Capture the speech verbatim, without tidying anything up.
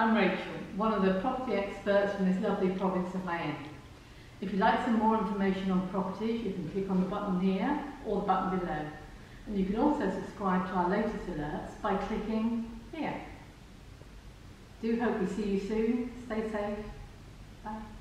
I'm Rachel, one of the property experts from this lovely province of Jaen. If you'd like some more information on properties, you can click on the button here or the button below. And you can also subscribe to our latest alerts by clicking here. Do hope we see you soon. Stay safe. Bye.